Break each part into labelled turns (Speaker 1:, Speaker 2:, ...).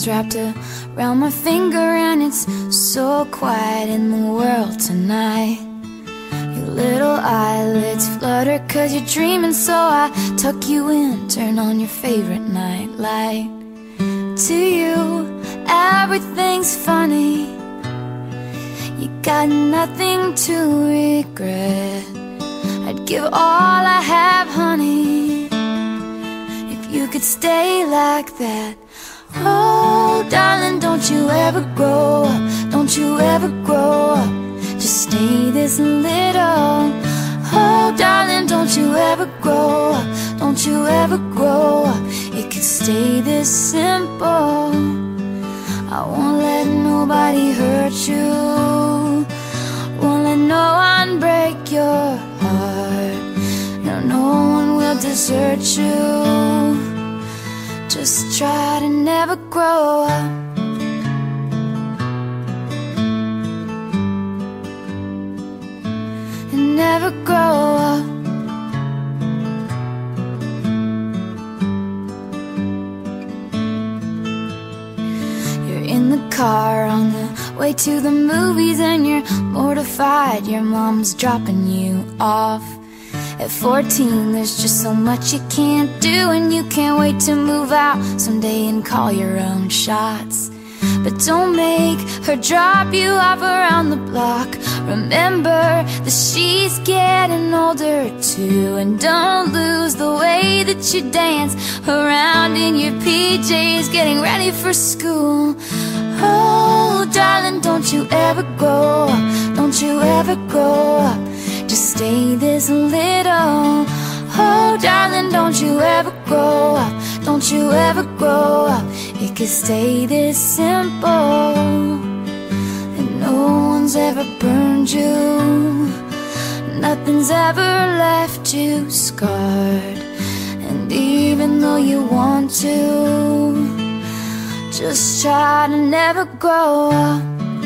Speaker 1: arms wrapped around my finger, and it's so quiet in the world tonight. Your little eyelids flutter 'cause you're dreaming, so I tuck you in, turn on your favorite night light. To you, everything's funny. You got nothing to regret. I'd give all I have, honey, if you could stay like that. Oh, darling, don't you ever grow up, don't you ever grow up, just stay this little. Oh, darling, don't you ever grow up, don't you ever grow up, it could stay this simple. I won't let nobody hurt you, won't let no one break your heart. No, no one will desert you. Just try to never grow up. And never grow up. You're in the car on the way to the movies, and you're mortified your mom's dropping you off. At 14, there's just so much you can't do, and you can't wait to move out someday and call your own shots. But don't make her drop you off around the block. Remember that she's getting older too, and don't lose the way that you dance around in your PJs getting ready for school. Oh, darling, don't you ever grow up, don't you ever grow up, just stay this little. Oh, darling, don't you ever grow up, don't you ever grow up, it could stay this simple. And no one's ever burned you, nothing's ever left you scarred. And even though you want to, just try to never grow up.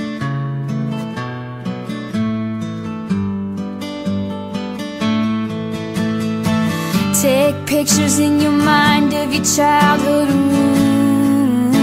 Speaker 1: Take pictures in your mind of your childhood room.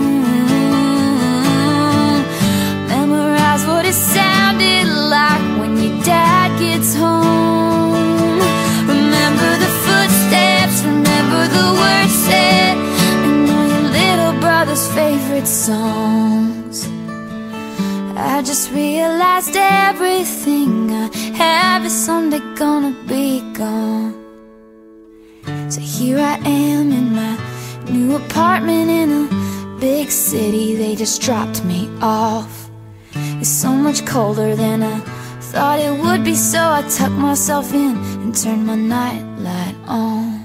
Speaker 1: Memorize what it sounded like when your dad gets home. Remember the footsteps, remember the words said, and all your little brother's favorite songs. I just realized everything I have is someday gonna be gone. So here I am in my new apartment in a big city. They just dropped me off. It's so much colder than I thought it would be, so I tucked myself in and turned my nightlight on.